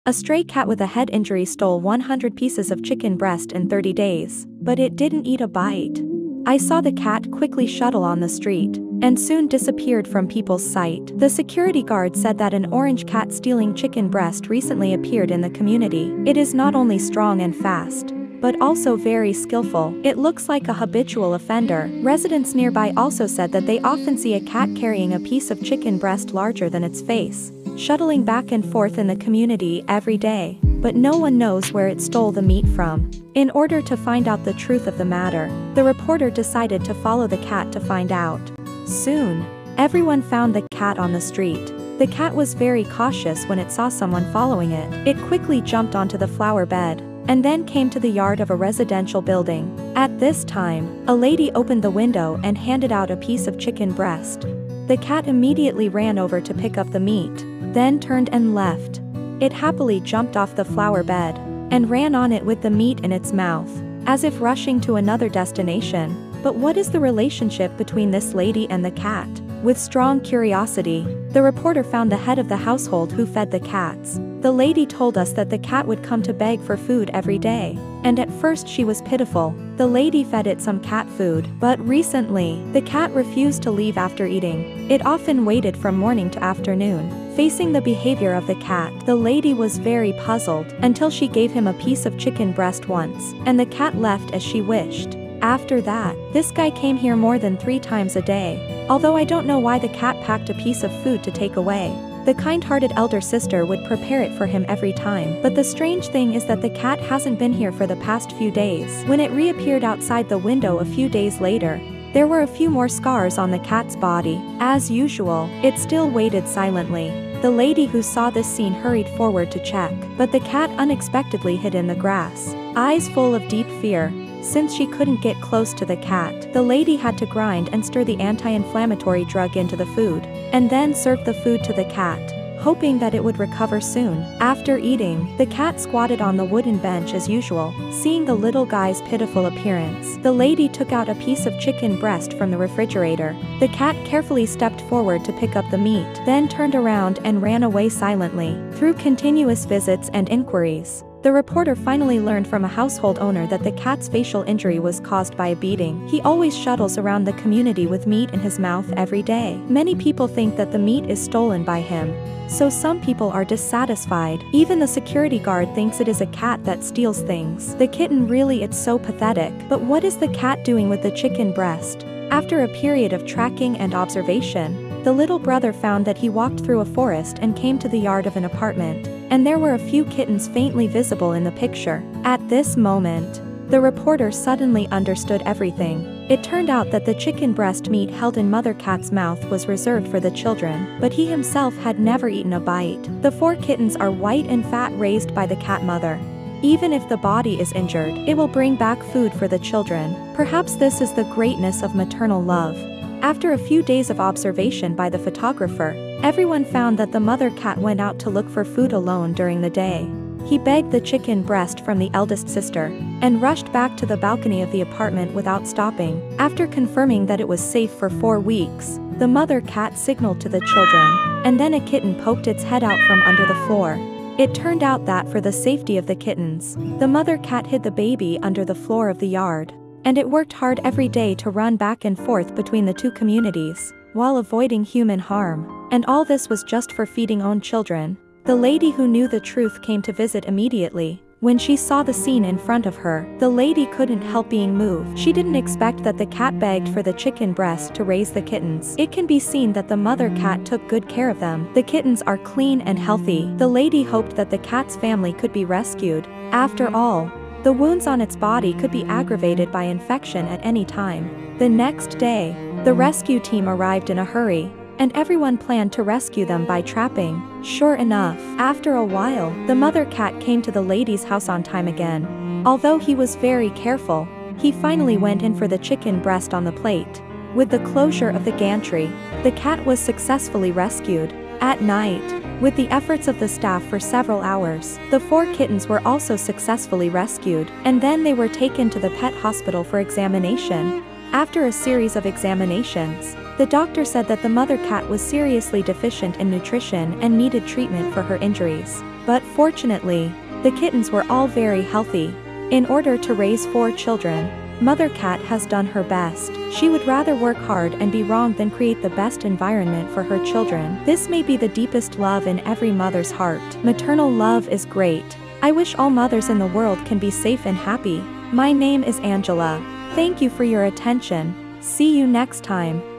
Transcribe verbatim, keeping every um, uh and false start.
A stray cat with a head injury stole one hundred pieces of chicken breast in thirty days, but it didn't eat a bite. I saw the cat quickly shuttle on the street, and soon disappeared from people's sight. The security guard said that an orange cat stealing chicken breast recently appeared in the community. It is not only strong and fast, but also very skillful. It looks like a habitual offender. Residents nearby also said that they often see a cat carrying a piece of chicken breast larger than its face, shuttling back and forth in the community every day, but no one knows where it stole the meat from. In order to find out the truth of the matter, the reporter decided to follow the cat to find out. Soon, everyone found the cat on the street. The cat was very cautious when it saw someone following it. It quickly jumped onto the flower bed, and then came to the yard of a residential building. At this time, a lady opened the window and handed out a piece of chicken breast. The cat immediately ran over to pick up the meat, then turned and left. It happily jumped off the flower bed, and ran on it with the meat in its mouth, as if rushing to another destination. But what is the relationship between this lady and the cat? With strong curiosity, the reporter found the head of the household who fed the cats. The lady told us that the cat would come to beg for food every day, and at first she was pitiful. The lady fed it some cat food, but recently, the cat refused to leave after eating. It often waited from morning to afternoon. Facing the behavior of the cat, the lady was very puzzled, until she gave him a piece of chicken breast once, and the cat left as she wished. After that, this guy came here more than three times a day. Although I don't know why the cat packed a piece of food to take away. The kind-hearted elder sister would prepare it for him every time. But the strange thing is that the cat hasn't been here for the past few days. When it reappeared outside the window a few days later, there were a few more scars on the cat's body. As usual, it still waited silently. The lady who saw this scene hurried forward to check, but the cat unexpectedly hid in the grass, eyes full of deep fear. Since she couldn't get close to the cat, the lady had to grind and stir the anti-inflammatory drug into the food, and then serve the food to the cat, hoping that it would recover soon. After eating, the cat squatted on the wooden bench as usual. Seeing the little guy's pitiful appearance, the lady took out a piece of chicken breast from the refrigerator. The cat carefully stepped forward to pick up the meat, then turned around and ran away silently. Through continuous visits and inquiries, the reporter finally learned from a household owner that the cat's facial injury was caused by a beating. He always shuttles around the community with meat in his mouth every day. Many people think that the meat is stolen by him, so some people are dissatisfied. Even the security guard thinks it is a cat that steals things. The kitten, really, it's so pathetic. But what is the cat doing with the chicken breast? After a period of tracking and observation, the little brother found that he walked through a forest and came to the yard of an apartment, and there were a few kittens faintly visible in the picture. At this moment, the reporter suddenly understood everything. It turned out that the chicken breast meat held in Mother Cat's mouth was reserved for the children, but he himself had never eaten a bite. The four kittens are white and fat, raised by the cat mother. Even if the body is injured, it will bring back food for the children. Perhaps this is the greatness of maternal love. After a few days of observation by the photographer, everyone found that the mother cat went out to look for food alone during the day. He begged the chicken breast from the eldest sister, and rushed back to the balcony of the apartment without stopping. After confirming that it was safe for four weeks, the mother cat signaled to the children, and then a kitten poked its head out from under the floor. It turned out that for the safety of the kittens, the mother cat hid the baby under the floor of the yard. And it worked hard every day to run back and forth between the two communities, while avoiding human harm. And all this was just for feeding own children. The lady who knew the truth came to visit immediately. When she saw the scene in front of her, the lady couldn't help being moved. She didn't expect that the cat begged for the chicken breast to raise the kittens. It can be seen that the mother cat took good care of them. The kittens are clean and healthy. The lady hoped that the cat's family could be rescued. After all, the wounds on its body could be aggravated by infection at any time. The next day, the rescue team arrived in a hurry, and everyone planned to rescue them by trapping. Sure enough, after a while, the mother cat came to the lady's house on time again. Although he was very careful, he finally went in for the chicken breast on the plate. With the closure of the gantry, the cat was successfully rescued. At night, with the efforts of the staff for several hours, the four kittens were also successfully rescued, and then they were taken to the pet hospital for examination. After a series of examinations, the doctor said that the mother cat was seriously deficient in nutrition and needed treatment for her injuries. But fortunately, the kittens were all very healthy. In order to raise four children, Mother Cat has done her best. She would rather work hard and be wrong than create the best environment for her children. This may be the deepest love in every mother's heart. Maternal love is great. I wish all mothers in the world can be safe and happy. My name is Angela. Thank you for your attention. See you next time.